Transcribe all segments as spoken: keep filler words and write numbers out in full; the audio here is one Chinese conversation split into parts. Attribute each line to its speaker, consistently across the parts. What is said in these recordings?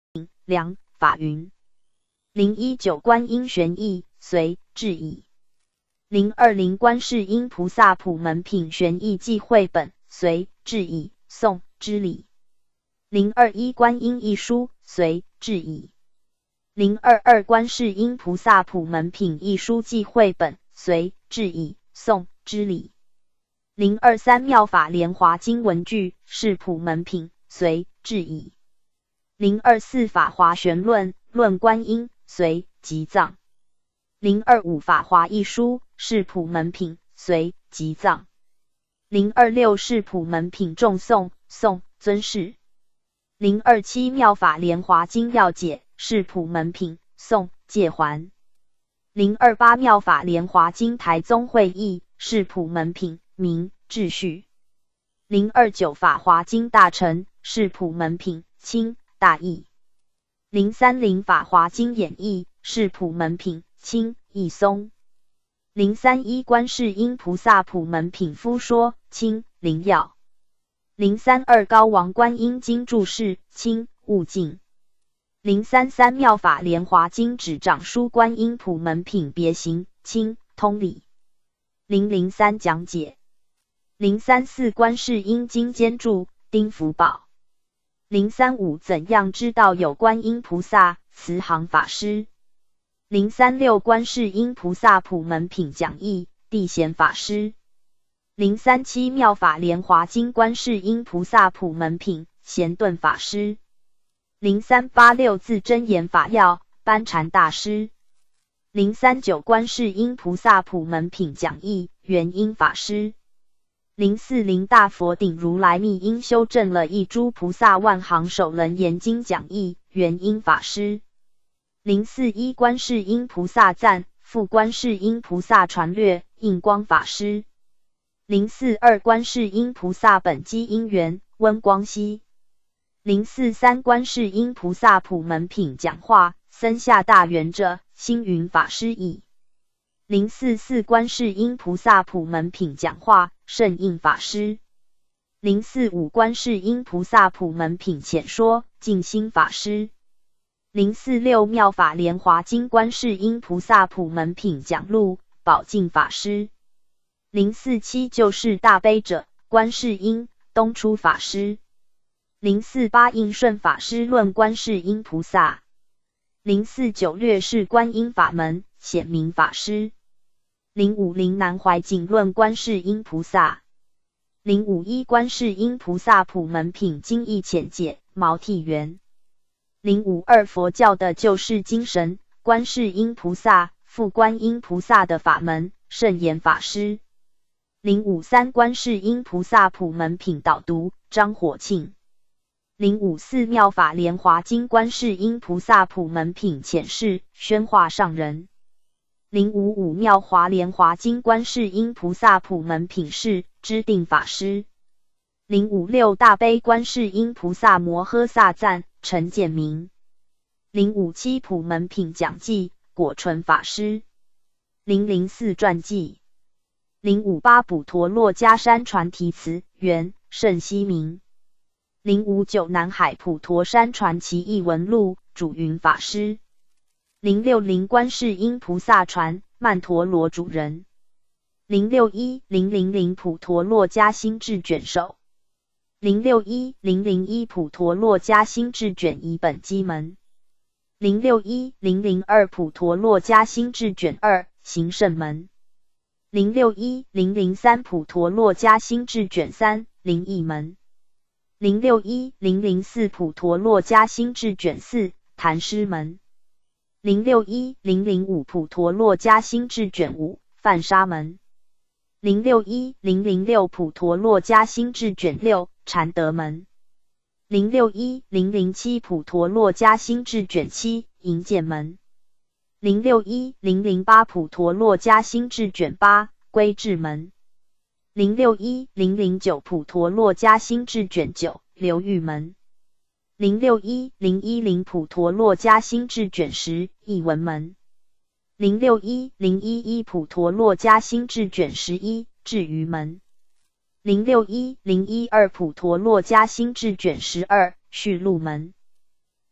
Speaker 1: 良法云。零一九观音玄义隋至矣。零二零观世音菩萨普门品玄义记绘本隋至矣宋之礼。零二一观音一书隋至矣。零二二观世音菩萨普门品一书记绘本隋至矣宋之礼。零二三妙法莲华经文句是普门品隋至矣。零二四法华玄论论观音隋即藏。零二五法华一书是普门品隋即藏。零二六是普门品众颂宋尊释。零二七妙法莲华经要解是普门品宋戒还。零二八妙法莲华经台宗会义是普门品明秩序。零二九法华经大成是普门品清大义。零三零法华经演义是普门品清义松。零三一观世音菩萨普门品夫说清灵要。零三二高王观音经注释清悟净。零三三妙法莲华经指掌书观音普门品别行清通理。零零三讲解。零三四观世音经监注丁福宝。零三五怎样知道有观音菩萨慈航法师。零三六观世音菩萨普门品讲义地贤法师。零三七妙法莲华经观世音菩萨普门品贤顿法师。零三八六字真言法要班禅大师。零三九观世音菩萨普门品讲义元音法师。零四零大佛顶如来密因修正了一诸菩萨万行首楞严经讲义元音法师。零四一观世音菩萨赞复观世音菩萨传略印光法师。零四二观世音菩萨本机因缘温光熙。零四三观世音菩萨普门品讲话森下大圆者星云法师译。零四四观世音菩萨普门品讲话圣印法师。零四五观世音菩萨普门品浅说静心法师。零四六妙法莲华经观世音菩萨普门品讲录宝镜法师。零四七救世大悲者观世音东出法师。零四八应顺法师论观世音菩萨。零四九略释观音法门显明法师。零五零南怀瑾论观世音菩萨。零五一观世音菩萨普门品经义浅解毛剃元。零五二佛教的救世精神观世音菩萨复观音菩萨的法门圣严法师。零五三观世音菩萨普门品导读张火庆。零五四妙法莲华经观世音菩萨普门品浅释宣化上人。零五五妙华莲华经观世音菩萨普门品释知定法师。零五六大悲观世音菩萨摩诃萨赞陈建明。零五七普门品讲记果纯法师。零零四传记。零五八补陀洛迦山传题词原圣西明。零五九南海普陀山传奇译文录主云法师。零六零观世音菩萨传曼陀罗主人。零六一零零零普陀洛迦心智卷首。零六一零零一普陀洛迦心智卷一本基门。零六一零零二普陀洛迦心智卷二行圣门。零六一零零三普陀洛迦心智卷三灵义门。零六一零零四普陀洛迦心智卷四坛师门。零六一零零五普陀洛迦心智卷五梵沙门。零六一零零六普陀洛迦心智卷六禅德门。零六一零零七普陀洛迦心智卷七营建门。零六一零零八普陀洛迦心智卷八归智门。零六一零零九普陀洛迦心智卷九流域门。零六一零一零普陀洛迦心智卷十译文门。零六一零一一普陀洛迦心智卷十一智愚门。零六一零一二普陀洛迦心智卷十二续录门。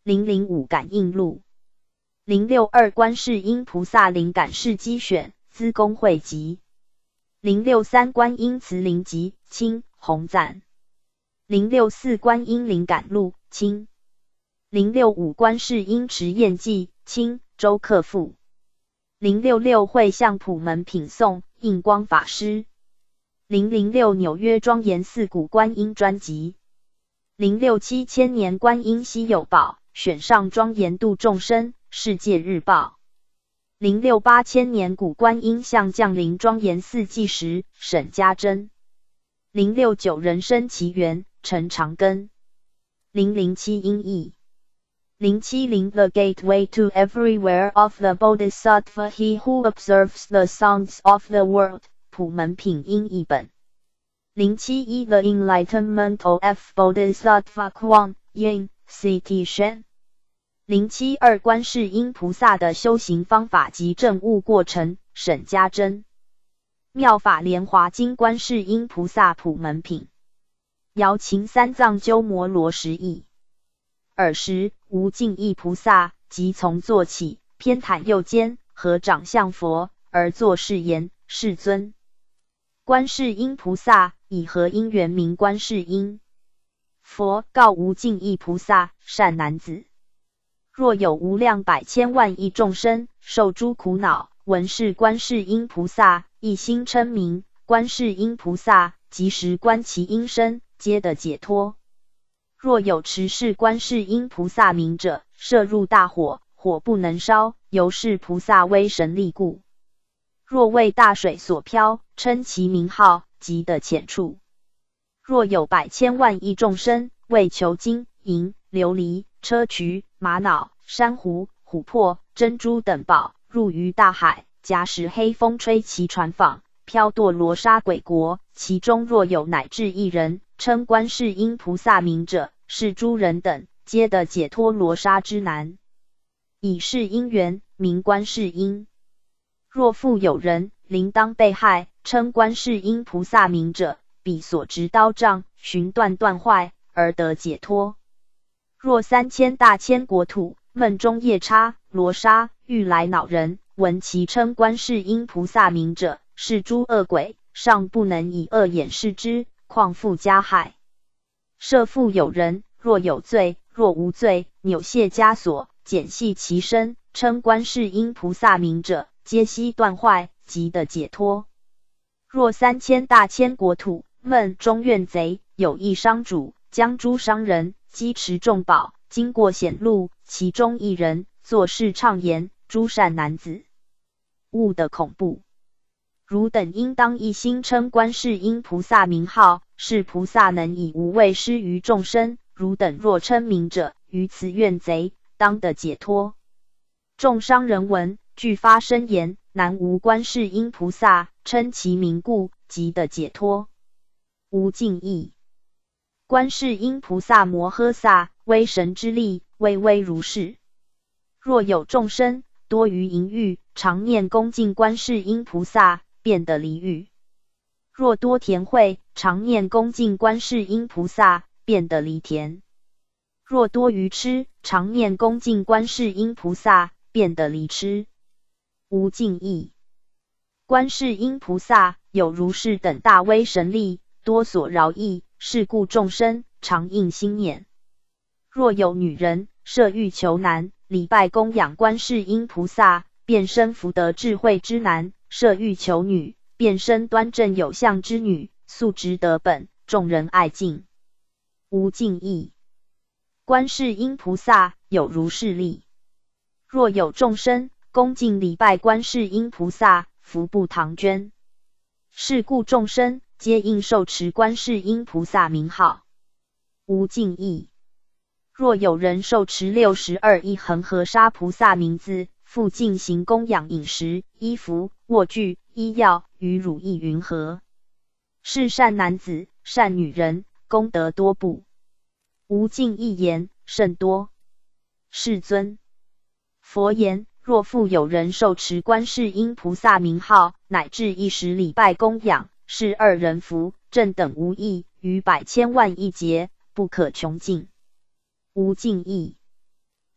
Speaker 1: 零零五感应录。零六二观世音菩萨灵感事机选，资公汇集。零六三观音慈灵集，清，洪赞。零六四观音灵感录，清。零六五观世音持验记，清，周克复。零六六会相普门品颂，印光法师。零零六纽约庄严四古观音专辑。零六七千年观音稀有宝，选上庄严度众生，世界日报。零六八千年古观音像降临庄严寺纪时，沈家珍。零六九人生奇缘，陈长庚。零零七音译。零七零 The gateway to everywhere of the Bodhisattva, he who observes the sounds of the world, 普门品音译本。零七一 The enlightenment of Bodhisattva Kuan Yin C T 宣。零七二观世音菩萨的修行方法及证悟过程，沈家珍。妙法莲华经观世音菩萨普门品。瑶琴三藏鸠摩罗什译。尔时，无尽意菩萨即从坐起，偏袒右肩，合掌向佛，而作是言：世尊，观世音菩萨以何因缘名观世音？佛告无尽意菩萨：善男子，若有无量百千万亿众生受诸苦恼，闻是观世音菩萨，一心称名，观世音菩萨即时观其音声，皆得解脱。若有持是观世音菩萨名者，射入大火，火不能烧，由是菩萨威神力故。若为大水所漂，称其名号，即得浅处。若有百千万亿众生为求金银琉璃砗磲玛瑙珊瑚琥珀珍珠等宝，入于大海，假使黑风吹其船舫，飘堕罗刹鬼国，其中若有乃至一人称观世音菩萨名者，是诸人等皆得解脱罗刹之难。以是因缘名观世音。若复有人临当被害，称观世音菩萨名者，彼所执刀杖寻断断坏，而得解脱。若三千大千国土梦中夜叉罗刹欲来恼人，闻其称观世音菩萨名者，是诸恶鬼，尚不能以恶眼视之，况复加害。设复有人若有罪若无罪，扭卸枷锁，剪细其身，称观世音菩萨名者，皆悉断坏，即得解脱。若三千大千国土梦中怨贼，有一商主将诸商人积持重宝，经过险路，其中一人作事畅言：诸善男子，勿得恐怖。汝等应当一心称观世音菩萨名号，是菩萨能以无畏施于众生。汝等若称名者，于此怨贼当得解脱。众商人闻，俱发声言：南无观世音菩萨，称其名故，即得解脱。无尽意。观世音菩萨摩诃萨，威神之力，巍巍如是。若有众生多于淫欲，常念恭敬观世音菩萨，便得离欲。若多田慧，常念恭敬观世音菩萨，便得离田。若多愚痴，常念恭敬观世音菩萨，便得离痴。无尽意。观世音菩萨有如是等大威神力，多所饶益，是故众生常应心念。若有女人设欲求男，礼拜供养观世音菩萨，便生福德智慧之男；设欲求女，便生端正有相之女，素质德本，众人爱敬。无尽意。观世音菩萨有如是力。若有众生恭敬礼拜观世音菩萨，福不唐捐。是故众生皆应受持观世音菩萨名号。无尽意。若有人受持六十二亿恒河沙菩萨名字，复进行供养饮食、衣服、卧具、医药与乳液云何？是善男子、善女人，功德多不？无尽意言，甚多。世尊，佛言：若复有人受持观世音菩萨名号，乃至一时礼拜供养，是二人福，正等无异，于百千万亿劫，不可穷尽。无尽意。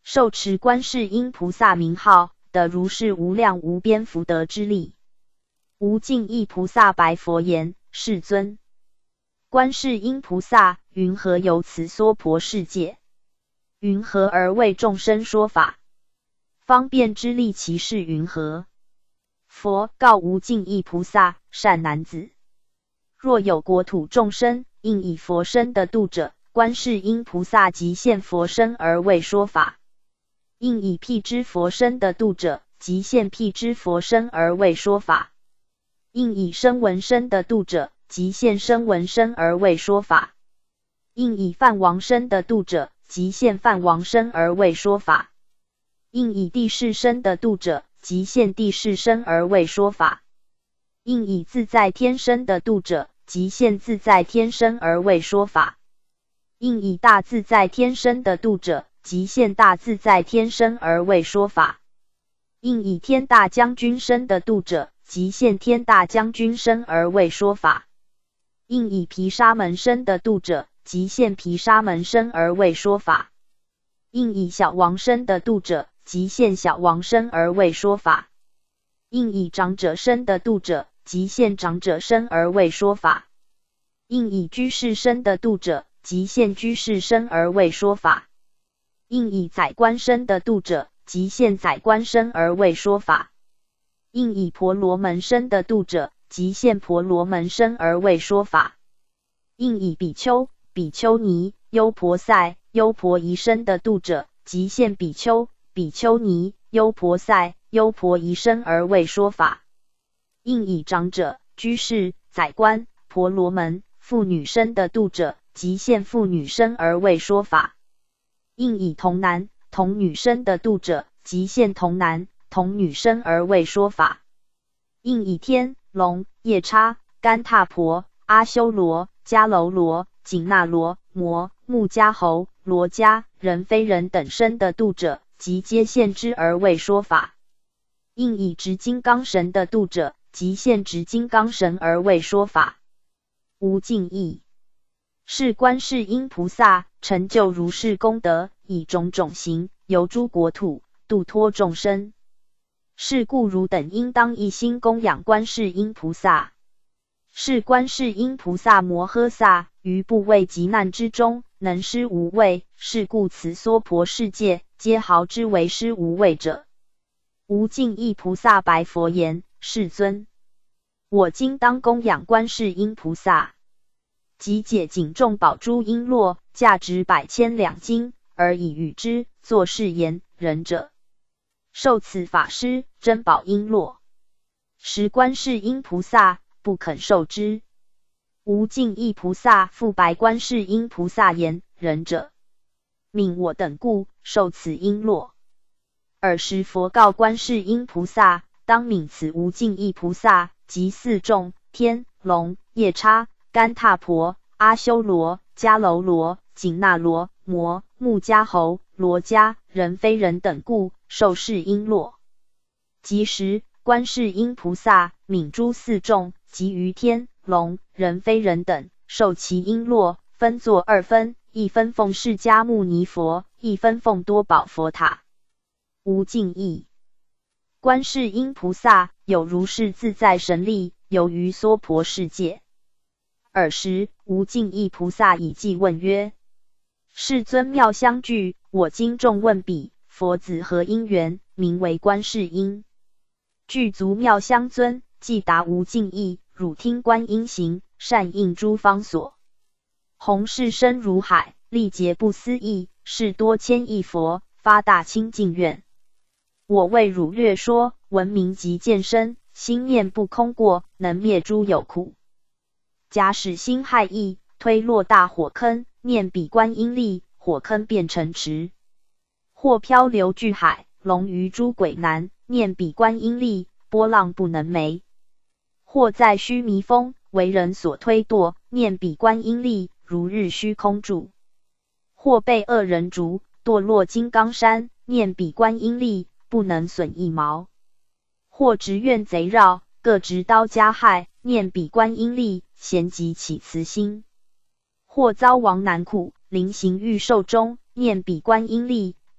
Speaker 1: 受持观世音菩萨名号，得如是无量无边福德之力。无尽意菩萨白佛言：世尊，观世音菩萨云何游此娑婆世界？云何而为众生说法？方便之力其事云何？佛告无尽意菩萨：善男子，若有国土众生应以佛身的度者，观世音菩萨即现佛身而为说法；应以辟支佛身的度者，即现辟支佛身而为说法；应以声闻身的度者，即现声闻身而为说法；应以梵王身的度者，即现梵王身而为说法；应以地势身的度者，即现地势身而为说法；应以自在天身的度者，即现自在天身而为说法；应以大自在天身的度者，即现大自在天身而为说法；应以天大将军身的度者，即现天大将军身而为说法；应以毗沙门身的度者，即现毗沙门身而为说法；应以小王身的度者，即现小王身而为说法；应以长者身的度者，即现长者身而为说法；应以居士身的度者，即现居士身而为说法；应以宰官身的度者，即现宰官身而为说法；应以婆罗门身的度者，即现婆罗门身而为说法；应以比丘、比丘尼、优婆塞、优婆夷身的度者，即现比丘、比丘尼、优婆塞、优婆夷身而为说法；应以长者、居士、宰官、婆罗门、妇女身的度者，即现妇女身而为说法；应以童男、童女身的度者，即现童男、童女身而为说法；应以天、龙、夜叉、干闼婆、阿修罗、迦楼罗、紧那罗、摩、目迦侯、罗迦、人非人等身的度者，即皆现之而为说法；应以执金刚神的度者，即现执金刚神而为说法。无尽意，是观世音菩萨成就如是功德，以种种行游诸国土，度脱众生。是故汝等应当一心供养观世音菩萨。是观世音菩萨摩诃萨于怖畏急难之中，能施无畏，是故此娑婆世界皆号之为施无畏者。无尽意菩萨白佛言：世尊，我今当供养观世音菩萨，即解锦众宝珠璎珞，价值百千两金，而以与之，作是言：仁者，受此法施珍宝璎珞。时观世音菩萨不肯受之。无尽意菩萨复白观世音菩萨言：仁者，命我等故受此璎珞。尔时佛告观世音菩萨：当悯此无尽意菩萨及四众天、龙、夜叉、干闼婆、阿修罗、迦楼罗、紧那罗、摩、目迦侯、罗迦、人非人等故受是璎珞。即时观世音菩萨悯诸四众及于天、龙、人非人等，受其璎珞，分作二分，一分奉释迦牟尼佛，一分奉多宝佛塔。无尽意，观世音菩萨有如是自在神力，游于娑婆世界。尔时无尽意菩萨以偈问曰：世尊妙相具，我今众问彼，佛子何因缘，名为观世音？具足妙相尊，即答无尽意：汝听观音行，善应诸方所。弘誓深如海，历劫不思议，是多千亿佛，发大清净愿。我为汝略说，闻名即见身，心念不空过，能灭诸有苦。假使心害意，推落大火坑，念彼观音力，火坑变成池。或漂流巨海，龙鱼诸鬼难，念彼观音力，波浪不能没。或在须弥峰，为人所推堕，念彼观音力，如日虚空住。或被恶人逐，堕落金刚山，念彼观音力，不能损一毛。或执怨贼绕，各执刀加害，念彼观音力，咸即起慈心。或遭亡难苦，临行欲寿终，念彼观音力，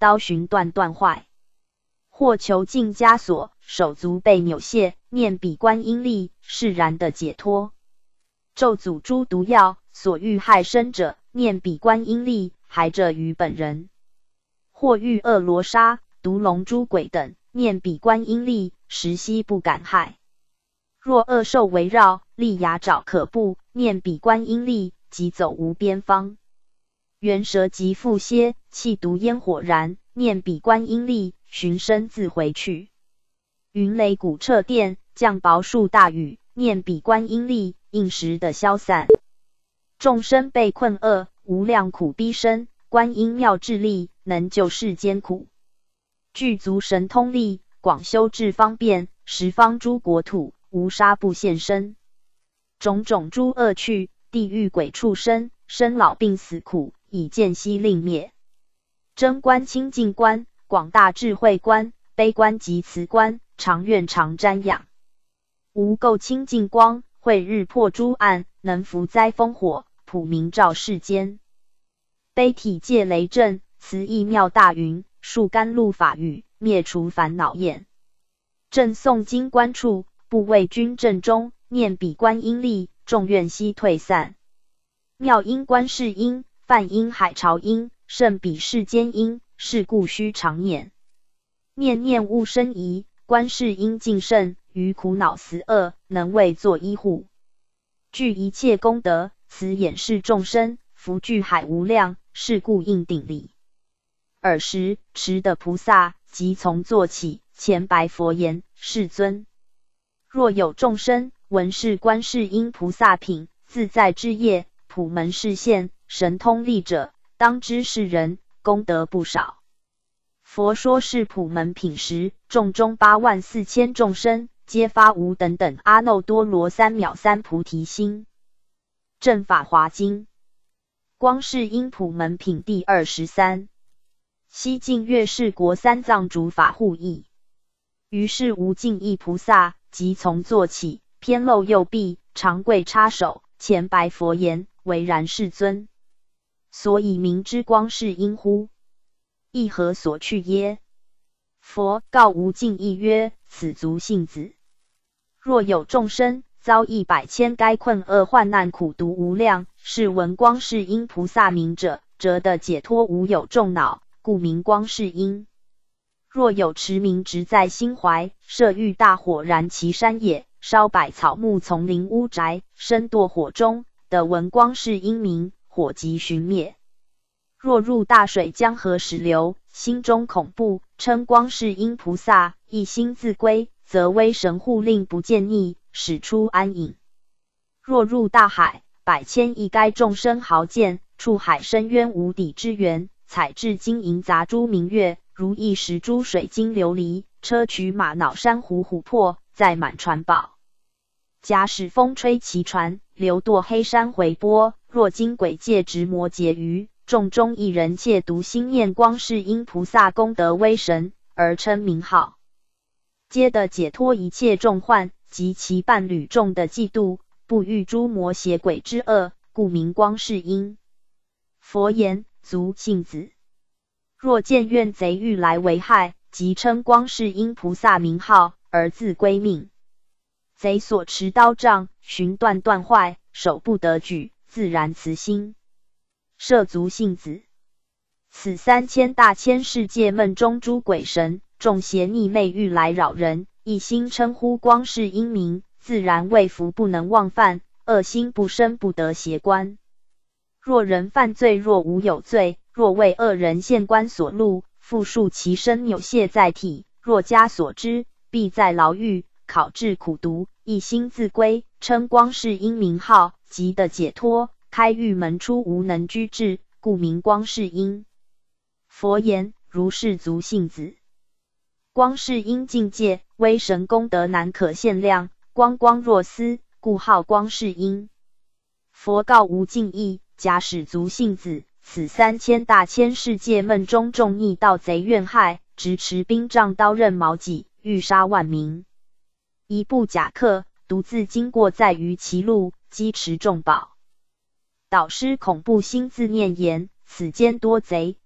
Speaker 1: 刀寻断断坏，或囚禁枷锁，手足被扭卸，念彼观音力，释然的解脱。咒诅诸毒药，所欲害身者，念彼观音力，还者于本人。或遇恶罗刹、毒龙、诸鬼等，念彼观音力，时悉不敢害。若恶兽围绕，利牙爪可怖，念彼观音力，即走无边方。猿蛇及腹蝎，气毒烟火燃，念彼观音力，寻身自回去。云雷鼓掣电，降雹数大雨，念彼观音力，应时的消散。众生被困厄，无量苦逼身，观音妙智力，能救世间苦。具足神通力，广修治方便，十方诸国土，无杀不现身。种种诸恶趣，地狱鬼畜生，生老病死苦，以见悉令灭。真观清净观，广大智慧观，悲观及慈观，常愿常瞻仰。无垢清净光，慧日破诸暗，能伏灾风火，普明照世间。悲体戒雷震，慈意妙大云，树甘露法语，灭除烦恼厌。正诵经观处，不为君正中，念彼观音力，众怨悉退散。妙音观世音，梵音海潮音，胜彼世间音，是故须常念。念念勿生疑，观世音净圣，于苦恼死厄，能为作依护。具一切功德，此演示众生，福聚海无量，是故应顶礼。尔时持的菩萨即从坐起，前白佛言：世尊，若有众生闻是观世音菩萨品自在之业，普门示现，神通力者，当知是人功德不少。佛说是普门品时，众中八万四千众生，皆发无等等阿耨多罗三藐三菩提心。正法华经光世音普门品第二十三。西晋月氏国三藏主法护译。于是无尽意菩萨即从坐起，偏露右臂，长跪插手，前白佛言：唯然世尊。所以名之光世音乎？亦何所去耶？佛告无尽意曰：此足信子。若有众生遭一百千该困厄患难苦毒无量，是闻光世音菩萨名者，则得解脱无有众恼，故名光世音。若有持名执在心怀，设欲大火燃其山野，烧百草木丛林屋宅，身堕火中，得闻光世音名，火即寻灭。若入大水江河石流，心中恐怖，称光世音菩萨，一心自归，则威神护令不见逆，使出安隐。若入大海，百千亿该众生豪见，触海深渊无底之源，采至金银杂珠明月，如意石珠水晶琉璃，砗磲玛瑙珊瑚琥珀，载满船宝。假使风吹其船，流堕黑山回波，若经鬼界直魔结余，众中一人戒毒心念光世音菩萨功德威神，而称名号，皆得解脱一切众患，及其伴侣众的嫉妒，不遇诸魔邪鬼之恶，故名光世音。佛言：足信子。若见怨贼欲来为害，即称光世音菩萨名号，而自归命。贼所持刀杖，寻断断坏，手不得举，自然慈心。摄足信子。此三千大千世界梦中诸鬼神，众邪逆魅欲来扰人，一心称呼光世音名，自然为福不能忘犯，恶心不生不得邪观。若人犯罪，若无有罪，若为恶人现观所录，复数其身扭卸在体，若家所知，必在牢狱，考治苦毒，一心自归，称光世音名号，即得解脱，开狱门出无能居至，故名光世音。佛言：如是足信子。光世音境界，威神功德难可限量，光光若丝，故号光世音。佛告无尽意：假使足信子，此三千大千世界梦中众逆盗贼怨害，执持兵杖刀刃矛戟，欲杀万民。一部甲客独自经过在于其路，击持众宝。导师恐怖心自念言：此间多贼，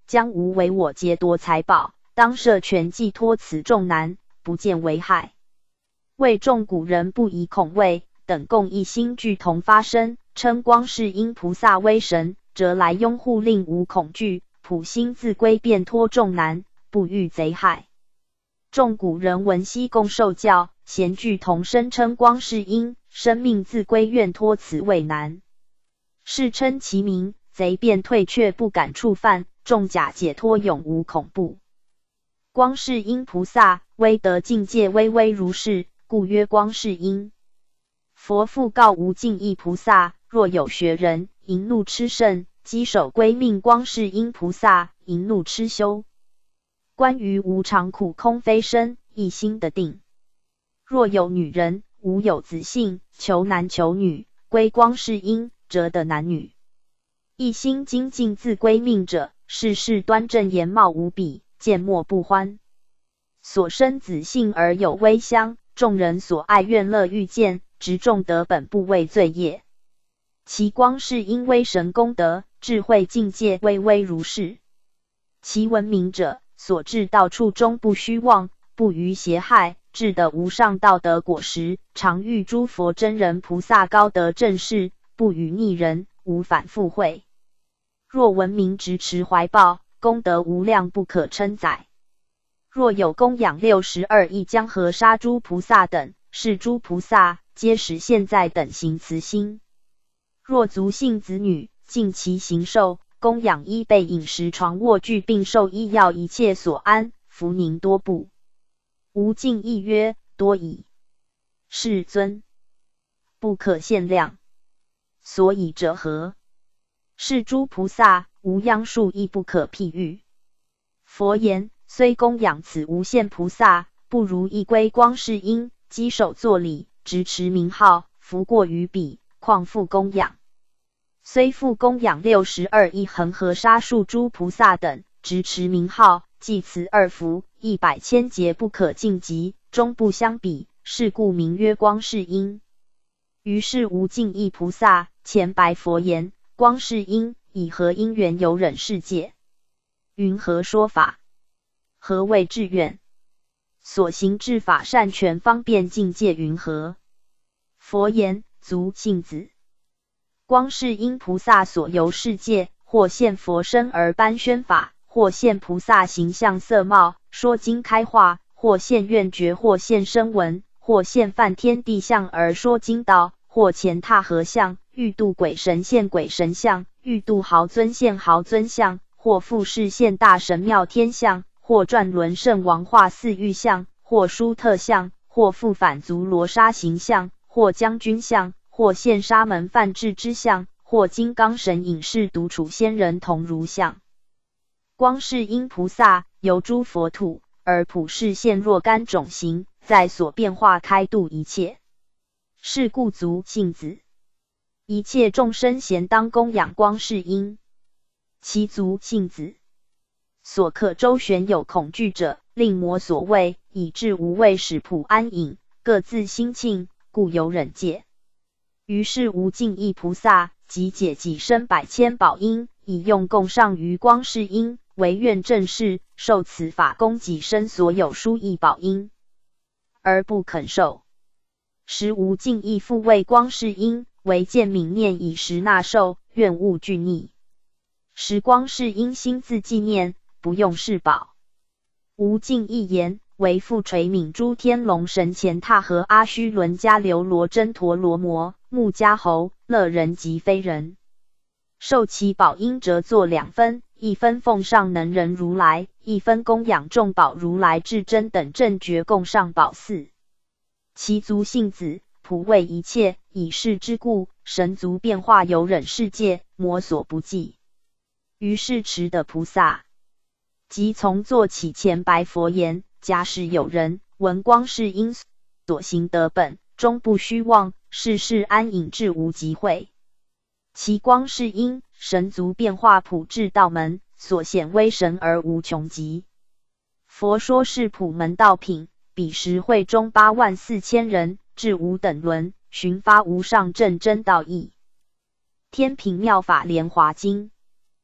Speaker 1: 将无为我劫夺财宝，当设全寄托此众难，不见为害。为众古人不以恐畏，等共一心俱同发生，称观世音菩萨为神，则来拥护令无恐惧，普心自归便脱众难，不遇贼害。众古人闻悉共受教，咸俱同声称观世音，生命自归愿脱此畏难。是称其名，贼便退却不敢触犯，众假解脱永无恐怖。观世音菩萨威德境界巍巍如是，故曰观世音。佛复告无尽意菩萨，若有学人淫怒痴甚，稽首归命观世音菩萨，淫怒痴修。关于无常苦空非生，一心的定。若有女人无有子姓，求男求女，归观世音，则得男女。一心精进自归命者，事事端正颜貌无比，见莫不欢。所生子姓而有微香，众人所爱愿乐欲见，执众德本不畏罪业。其观世音威神功德，智慧境界巍巍如是。其闻名者，所至道处终不虚妄，不于邪害，至得无上道德果实，常遇诸佛真人菩萨高德正事，不与逆人，无反复会。若闻名执持怀抱，功德无量不可称载。若有供养六十二亿江河沙诸菩萨等，是诸菩萨皆使现在等行慈心。若族姓子女，尽其行受，供养衣被饮食床卧具并受医药一切所安，福宁多不。无尽意曰：多矣。世尊，不可限量。所以者何？是诸菩萨无央数亦不可譬喻。佛言：虽供养此无限菩萨，不如一归观世音，稽首作礼，执持名号，福过于彼，况复供养。虽复供养六十二亿恒河沙数诸菩萨等，执持名号，记此二福，一百千劫不可尽极，终不相比，是故名曰观世音。于是无尽意菩萨前白佛言：观世音，以何因缘游忍世界？云何说法？何谓志愿？所行智法善权方便境界云何？佛言：足信子。观世音菩萨所游世界，或现佛身而颁宣法，或现菩萨形象色貌，说经开化，或现愿觉，或现声闻，或现梵天地相而说经道，或前踏合相，欲度鬼神现鬼神相，欲度豪尊现豪尊相，或复示现大神妙天相，或转轮圣王化四欲相，或殊特相，或复反足罗刹形象，或将军相，或现沙门梵志之相，或金刚神隐士独处仙人同如相。观世音菩萨游诸佛土，而普示现若干种形，在所变化开度一切。是故足信子。一切众生咸当供养观世音。其足信子所可周旋有恐惧者，令魔所畏，以致无畏使普安隐，各自心庆，故有忍戒。于是无尽意菩萨即解己身百千宝音，以用供上于观世音，唯愿正视，受此法供己身所有殊异宝音，而不肯受。时无尽意复为观世音，唯见泯念以时纳受，愿勿惧逆。时观世音心自纪念，不用是宝。无尽意言：为复垂悯诸天龙神前踏和阿须伦迦流罗真陀罗摩目迦侯乐人及非人，受其宝音折作两分，一分奉上能人如来，一分供养众宝如来至真等正觉供上宝寺。其足信子，普为一切，以是之故，神足变化游忍世界，魔所不计。于是持的菩萨即从坐起前白佛言：假使有人闻观世音所行得本，终不虚妄，世世安隐至无极会。其观世音神足变化普至道门，所显威神而无穷极。佛说是普门道品，彼时会中八万四千人，至无等伦，寻发无上正真道义。天平妙法莲华经。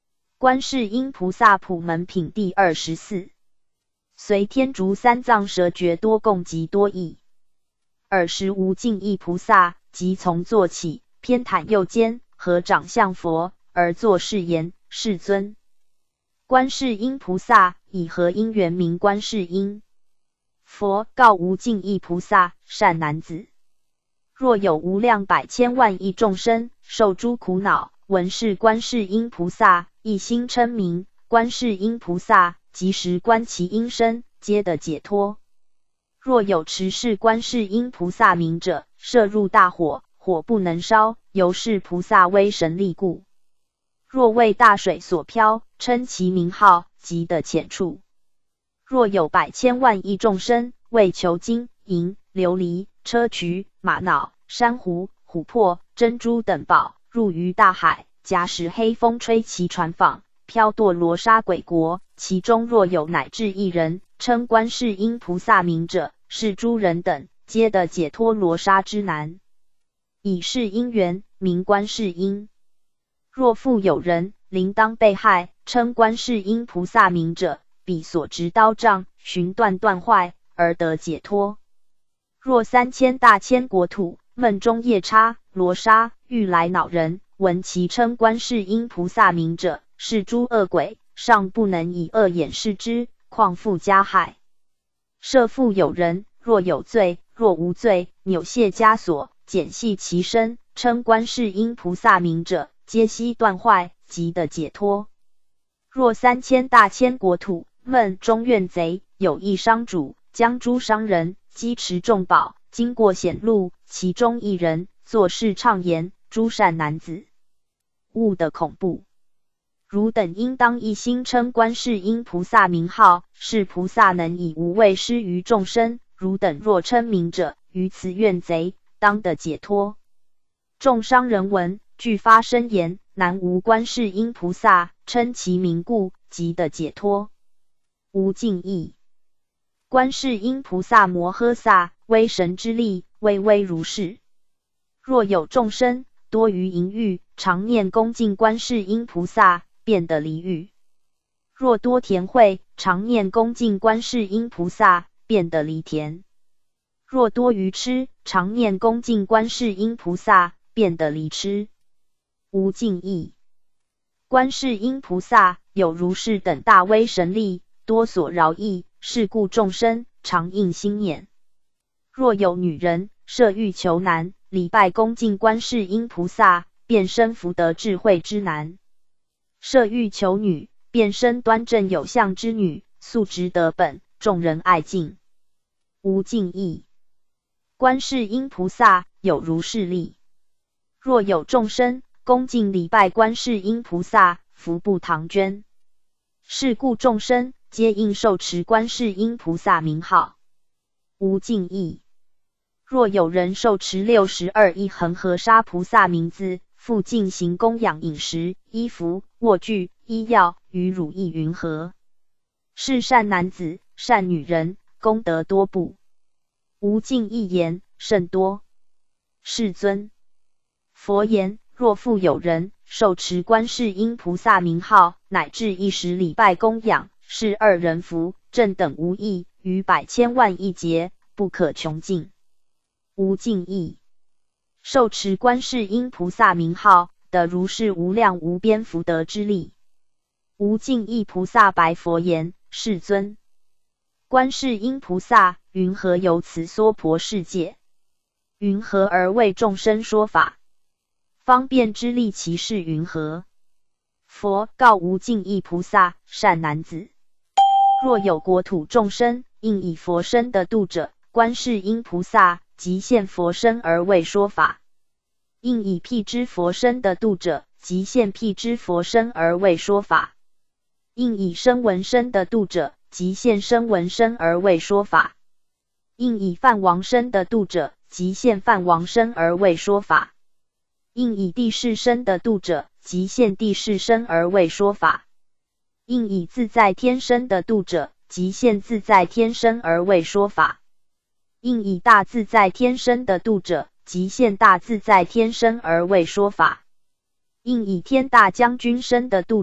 Speaker 1: 观世音菩萨普门品第二十四。随天竺三藏蛇觉多共极多义。尔时无尽意菩萨即从坐起，偏袒右肩，合掌向佛，而作是言：世尊，观世音菩萨以何因缘名观世音？佛告无尽意菩萨：善男子，若有无量百千万亿众生受诸苦恼，闻是观世音菩萨，一心称名，观世音菩萨即时观其音声，皆得解脱。若有持是观世音菩萨名者，射入大火，火不能烧，由是菩萨威神力故。若为大水所漂，称其名号，即得浅处。若有百千万亿众生为求金银琉璃砗磲玛瑙珊瑚琥珀珍珠等宝，入于大海，假使黑风吹其船舫，飘堕罗刹鬼国，其中若有乃至一人称观世音菩萨名者，是诸人等皆得解脱罗刹之难。以是因缘名观世音。若复有人临当被害，称观世音菩萨名者，彼所执刀杖寻断断坏，而得解脱。若三千大千国土梦中夜叉罗刹欲来恼人，闻其称观世音菩萨名者，是诸恶鬼，尚不能以恶眼视之，况复加害。设复有人若有罪若无罪，扭卸枷锁，剪细其身，称观世音菩萨名者，皆悉断坏，即得解脱。若三千大千国土梦中怨贼有一商主，将诸商人积持重宝，经过险路，其中一人作是畅言：诸善男子，勿得恐怖，汝等应当一心称观世音菩萨名号，是菩萨能以无畏施于众生。汝等若称名者，于此怨贼当得解脱。众商人闻，俱发声言：南无观世音菩萨，称其名故，即得解脱。无尽意。观世音菩萨摩诃萨，威神之力，巍巍如是。若有众生多于淫欲，常念恭敬观世音菩萨，便得离欲。若多田慧，常念恭敬观世音菩萨，便得离田。若多愚痴，常念恭敬观世音菩萨，便得离痴。无尽意。观世音菩萨有如是等大威神力，多所饶益，是故众生常应心念。若有女人设欲求男，礼拜恭敬观世音菩萨，便生福德智慧之男。设欲求女，便生端正有相之女，素质德本，众人爱敬。无尽意。观世音菩萨有如是力。若有众生恭敬礼拜观世音菩萨，福不唐捐。是故众生皆应受持观世音菩萨名号。无尽意。若有人受持六十二亿恒河沙菩萨名字，复进行供养饮食、衣服、卧具、医药与乳液云何？是善男子、善女人，功德多不？无尽意言甚多。世尊，佛言：若复有人受持观世音菩萨名号，乃至一时礼拜供养，是二人福，正等无异，于百千万亿劫，不可穷尽。无尽意。受持观世音菩萨名号，得如是无量无边福德之力。无尽意菩萨白佛言：世尊，观世音菩萨云何游此娑婆世界？云何而为众生说法？方便之力其事云何？佛告无尽意菩萨：善男子，若有国土众生应以佛身的度者，观世音菩萨即现佛身而为说法；应以辟支佛身的度者，即现辟支佛身而为说法；应以声闻身的度者，即现声闻身而为说法；应以梵王身的度者，即现梵王身而为说法；应以地势身的度者，即现地势身而为说法；应以自在天身的度者，即现自在天身而为说法；应以大自在天身的度者，即现大自在天身而为说法；应以天大将军身的度者，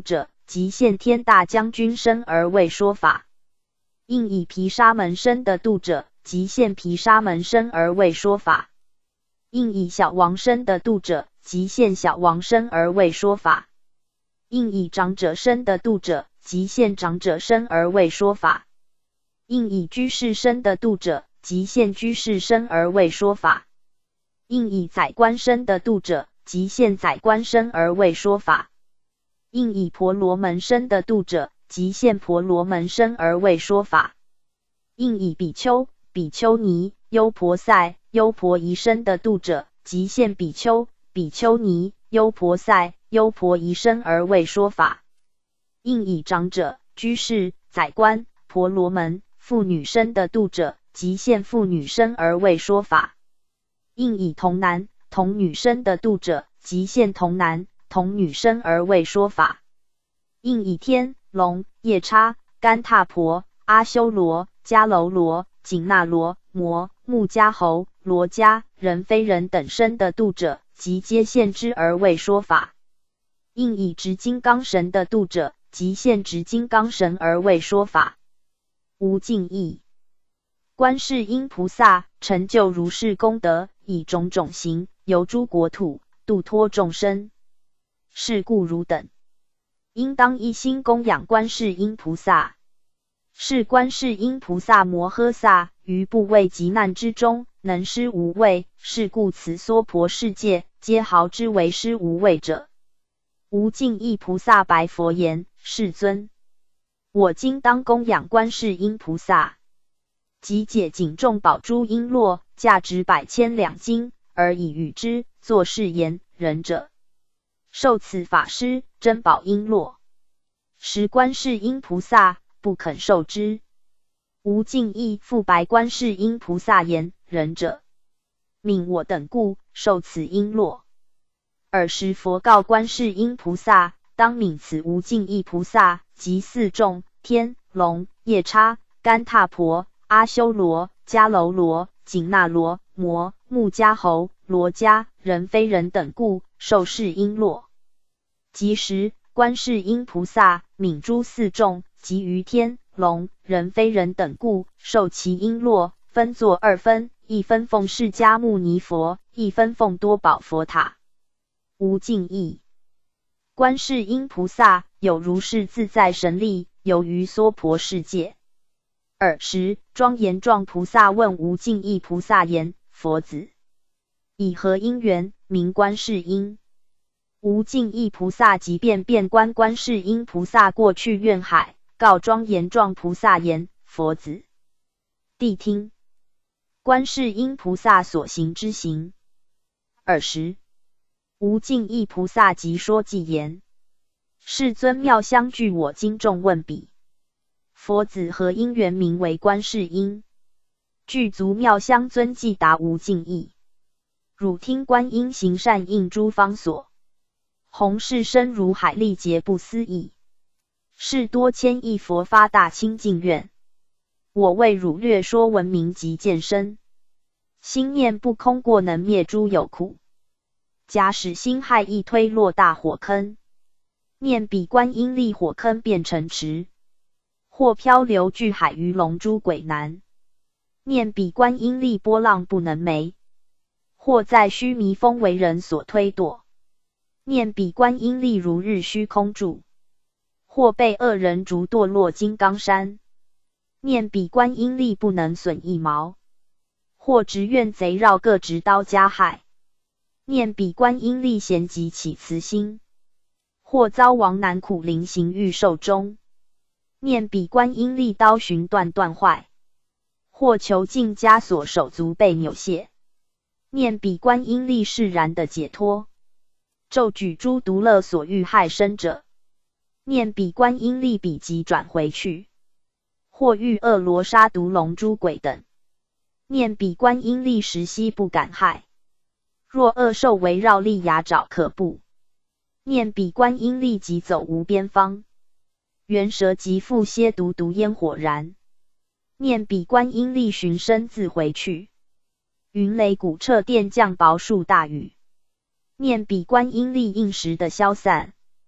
Speaker 1: 即现天大将军身而为说法。应以毗沙门身的度者，即现毗沙门身而为说法。应以小王身的度者，即现小王身而为说法。应以长者身的度者，即现长者身而为说法。应以居士身的度者，即现居士身而为说法。应以宰官身的度者，即现宰官身而为说法。应以婆罗门身的度者，即现婆罗门身而为说法。应以比丘、比丘尼、优婆塞、优婆夷身的度者，即现比丘、比丘尼、优婆塞、优婆夷身而为说法。应以长者、居士、宰官、婆罗门、妇女身的度者，即现妇女身而为说法。应以童男、童女身的度者，即现童男、童女身而为说法。应以天、龙、夜叉、干闼婆、阿修罗、迦楼罗、紧那罗、摩、目迦侯、罗迦、人非人等身的度者，即皆现之而为说法。应以执金刚神的度者，即现执金刚神而为说法。无尽意。观世音菩萨成就如是功德，以种种行，游诸国土，度脱众生。是故汝等应当一心供养观世音菩萨。是观世音菩萨摩诃萨于怖畏急难之中，能施无畏，是故此娑婆世界皆号之为施无畏者。无尽意菩萨白佛言：世尊，我今当供养观世音菩萨，即解锦众宝珠璎珞，价值百千两金，而以与之，作是言：仁者，受此法施珍宝璎珞。时观世音菩萨不肯受之。无尽意复白观世音菩萨言：仁者，命我等故受此璎珞。尔时佛告观世音菩萨：当悯此无尽意菩萨及四众天、龙、夜叉、干闼婆、阿修罗、迦楼罗、紧那罗、摩、目迦侯、罗迦、人非人等故受是璎珞。即时观世音菩萨悯诸四众及于天、龙、人非人等故受其璎珞，分作二分，一分奉释迦牟尼佛，一分奉多宝佛塔。无尽意。观世音菩萨有如是自在神力，游于娑婆世界。尔时庄严状菩萨问无尽意菩萨言：佛子，以何因缘名观世音？无尽意菩萨即便遍观观世音菩萨过去愿海，告庄严状菩萨言：佛子，谛听观世音菩萨所行之行。尔时无尽意菩萨即说偈言：世尊妙相具我今众问彼，佛子何因缘名为观世音？具足妙相尊偈答无尽意：汝听观音行善应诸方所，弘誓深如海力竭不思议，是多千亿佛发大清净愿。我为汝略说闻名及见身，心念不空过能灭诸有苦，假使心害亦推落大火坑，念彼观音力火坑变成池，或漂流巨海鱼龙诸鬼难，念彼观音力波浪不能没，或在须弥峰为人所推堕，念彼观音力如日虚空住，或被恶人逐堕落金刚山，念彼观音力不能损一毛，或执怨贼绕各执刀加害，念彼观音力咸极起慈心，或遭亡难苦临行欲受终，念彼观音力刀寻断断坏，或囚禁枷锁手足被扭卸，念彼观音力释然的解脱，咒举诸毒乐所欲害身者，念彼观音力彼即转回去，或遇恶罗刹毒龙诸鬼等，念彼观音力时悉不敢害，若恶兽围绕利牙爪可怖，念彼观音力即走无边方，猿蛇即复蝎毒毒烟火燃，念彼观音力寻声自回去，云雷鼓彻电降雹数大雨，念彼观音力应时的消散，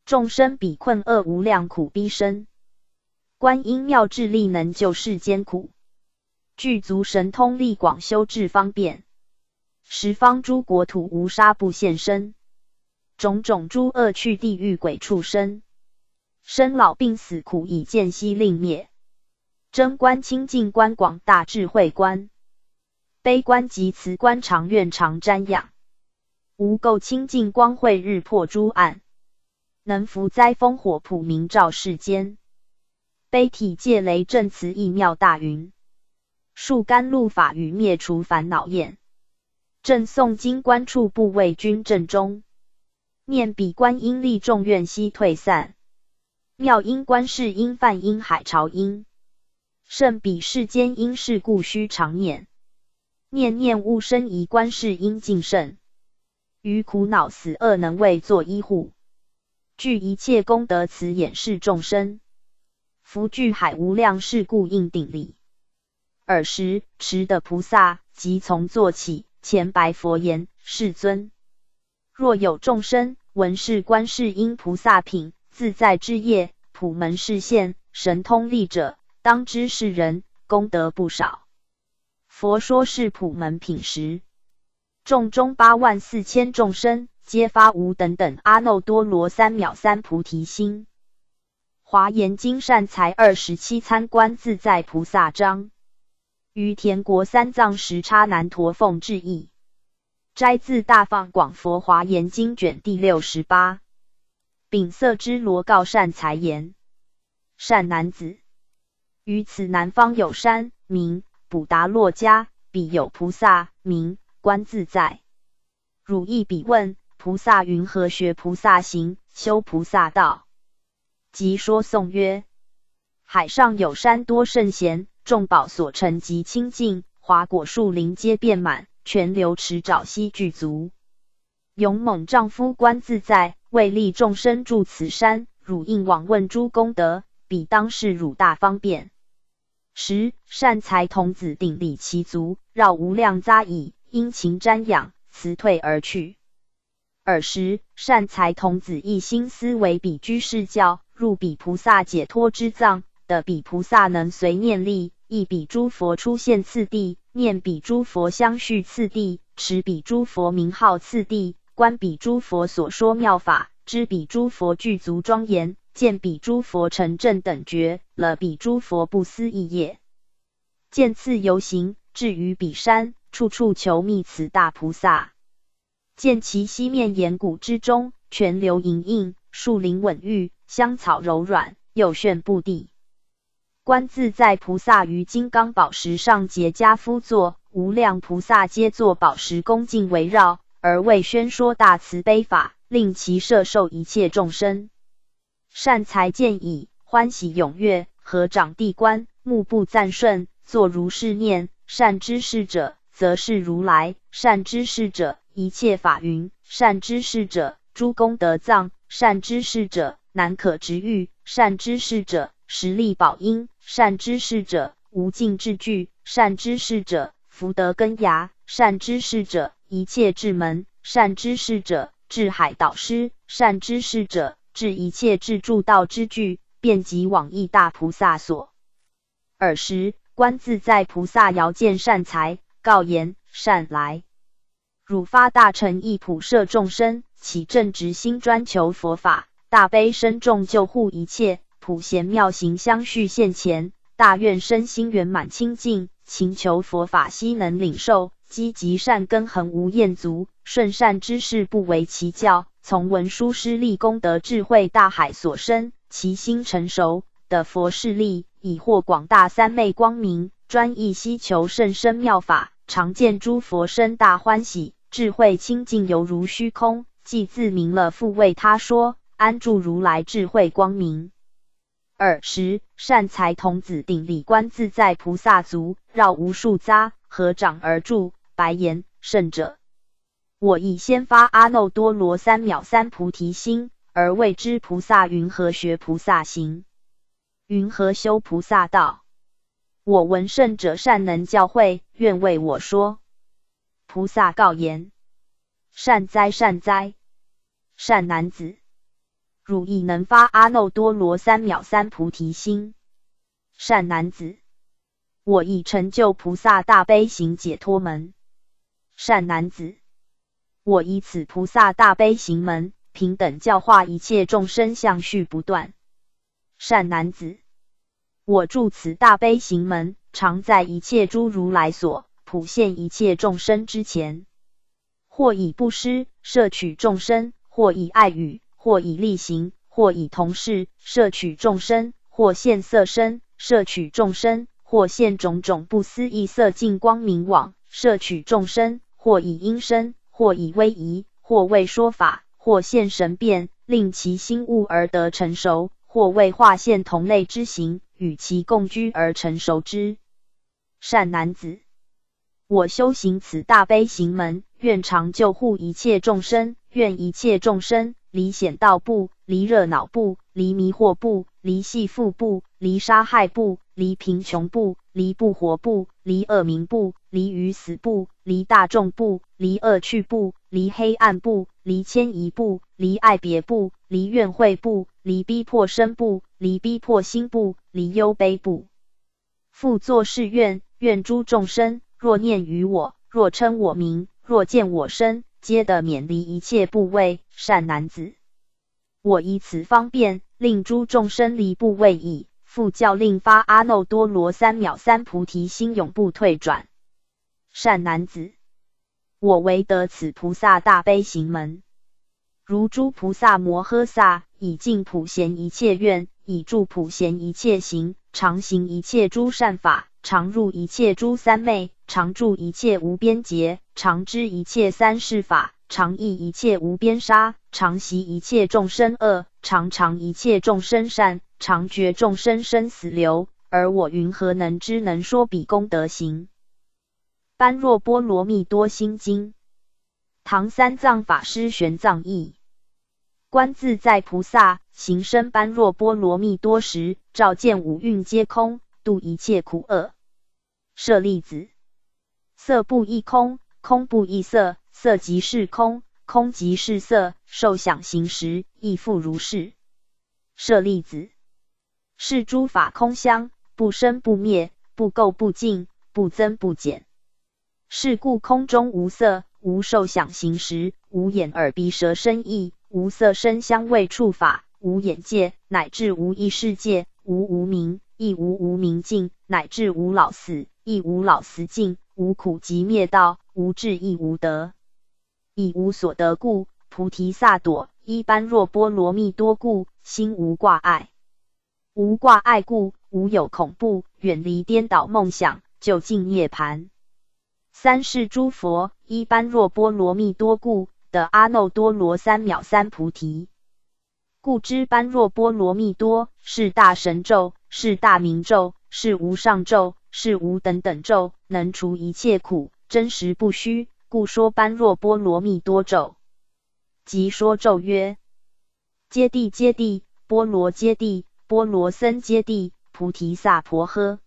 Speaker 1: 众生彼困厄无量苦逼身，观音妙智力能救世间苦，具足神通力广修治方便，十方诸国土无杀不现身，种种诸恶趣地狱鬼畜生，生老病死苦以见悉令灭，真观清净观广大智慧观，悲观及慈观常愿常瞻仰，无垢清净光慧日破诸暗，能伏灾风火普明照世间，悲体戒雷震慈意妙大云，树甘露法雨灭除烦恼厌，正诵经观处不为君正中，念彼观音力众愿悉退散，妙音观世音梵音海潮音，胜彼世间因事故须常念，念念勿生疑观世音净圣，于苦恼死恶能为作依护，具一切功德慈眼示众生，福具海无量事故应顶礼。尔时持的菩萨即从坐起，前白佛言：世尊，若有众生闻是观世音菩萨品自在之业，普门示现神通力者，当知是人功德不少。佛说是普门品时，众中八万四千众生皆发无等等阿耨多罗三藐三菩提心。华严经善财二十七参观自在菩萨章，于田国三藏时叉难陀奉制译，摘自大放广佛华严经卷第六十八。丙色之罗告善财言：善男子，于此南方有山，名补达洛迦，彼有菩萨，名观自在。汝亦彼问菩萨云何学菩萨行，修菩萨道？即说颂曰：海上有山多圣贤，众宝所成极清净，华果树林皆遍满，泉流池沼悉具足。勇猛丈夫观自在，为利众生住此山。汝应往问诸功德，彼当是汝大方便。时善财童子顶礼其足，绕无量匝缢，殷勤瞻仰，辞退而去。尔时善财童子一心思为彼居士教，入彼菩萨解脱之藏，得彼菩萨能随念力，忆彼诸佛出现次第，念彼诸佛相续次第，持彼诸佛名号次第，观彼诸佛所说妙法，知彼诸佛具足庄严，见彼诸佛成正等觉，了彼诸佛不思议业。见次游行，至于彼山，处处求觅此大菩萨。见其西面岩谷之中，泉流盈映，树林稳郁，香草柔软，又炫布地。观自在菩萨于金刚宝石上结跏趺坐，无量菩萨皆作宝石恭敬围绕，而为宣说大慈悲法，令其摄受一切众生。善财见已，欢喜踊跃，合掌地观，目不暂顺，作如是念：善知识者，则是如来；善知识者，一切法云；善知识者，诸功德藏；善知识者，难可值喻；善知识者，实力宝音；善知识者，无尽智具；善知识者，福德根芽；善知识者，一切智门；善知识者，智海导师；善知识者，治一切智助道之具，遍及往诣大菩萨所。尔时观自在菩萨遥见善财，告言：善来，汝发大诚意普摄众生，起正直心专求佛法，大悲深重救护一切，普贤妙行相续现前，大愿身心圆满清净，勤求佛法悉能领受，积极善根恒无厌足，顺善知识不为其教，从文殊师利功德智慧大海所生，其心成熟，的佛势力，以获广大三昧光明，专意希求甚深妙法，常见诸佛生大欢喜，智慧清净犹如虚空，即自明了复为他说，安住如来智慧光明。尔时善财童子顶礼观自在菩萨足，绕无数匝，合掌而住，白言：圣者，我已先发阿耨多罗三藐三菩提心，而谓之菩萨云何学菩萨行，云何修菩萨道？我闻圣者善能教诲，愿为我说。菩萨告言：善哉善哉，善男子， 汝亦能发阿耨多罗三藐三菩提心。善男子，我已成就菩萨大悲行解脱门。善男子，我以此菩萨大悲行门，平等教化一切众生，相续不断。善男子，我住此大悲行门，常在一切诸如来所，普现一切众生之前，或以布施摄取众生，或以爱语，或以力行，或以同事摄取众生，或现色身摄取众生，或现种种不思议色净光明网摄取众生，或以音声，或以威仪，或为说法，或现神变，令其心悟而得成熟，或为化现同类之形，与其共居而成熟之。善男子，我修行此大悲行门，愿常救护一切众生，愿一切众生离险道怖，离热恼怖，离迷惑怖，离系缚怖，离杀害怖，离贫穷怖，离不活怖，离恶名怖，离于死怖，离大众怖，离恶趣怖，离黑暗怖，离迁移怖，离爱别怖，离怨恚怖，离逼迫身怖，离逼迫心怖，离忧悲怖。复作是愿：愿诸众生若念于我，若称我名，若见我身，皆得免离一切怖畏。善男子，我以此方便，令诸众生离怖畏矣。复教令发阿耨多罗三藐三菩提心，永不退转。善男子，我为得此菩萨大悲行门，如诸菩萨摩诃萨，以尽普贤一切愿，以助普贤一切行，常行一切诸善法，常入一切诸三昧，常住一切无边劫，常知一切三世法，常益一切无边杀，常习一切众生恶，常常一切众生善，常觉众生生死流。而我云何能知能说彼功德行？般若波罗蜜多心经，唐三藏法师玄奘译。观自在菩萨行深般若波罗蜜多时，照见五蕴皆空，度一切苦厄。舍利子，色不异空，空不异色，色即是空，空即是色，受想行识亦复如是。舍利子，是诸法空相，不生不灭，不垢不净，不增不减。是故空中无色，无受想行识，无眼耳鼻舌身意，无色声香味触法，无眼界，乃至无意识界，无无明，亦无无明尽，乃至无老死，亦无老死尽，无苦集灭道，无智亦无得。以无所得故，菩提萨埵依般若波罗蜜多故，心无挂碍。无挂碍故，无有恐怖，远离颠倒梦想，究竟涅槃。三世诸佛依般若波罗蜜多故，得阿耨多罗三藐三菩提。故知般若波罗蜜多是大神咒，是大明咒，是无上咒，是无等等咒，能除一切苦，真实不虚，故说般若波罗蜜多咒。即说咒曰：揭谛揭谛，波罗揭谛，波罗僧揭谛，菩提萨婆诃。